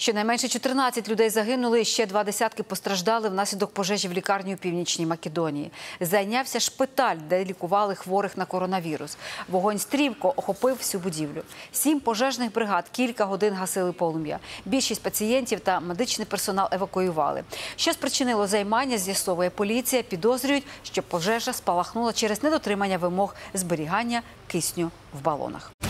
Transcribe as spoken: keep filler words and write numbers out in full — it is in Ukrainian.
Щонайменше чотирнадцять людей загинули, ще два десятки постраждали внаслідок пожежі в лікарні у Північній Македонії. Зайнявся шпиталь, де лікували хворих на коронавірус. Вогонь стрімко охопив всю будівлю. Сім пожежних бригад кілька годин гасили полум'я. Більшість пацієнтів та медичний персонал евакуювали. Що спричинило займання, з'ясовує поліція. Підозрюють, що пожежа спалахнула через недотримання вимог зберігання кисню в балонах.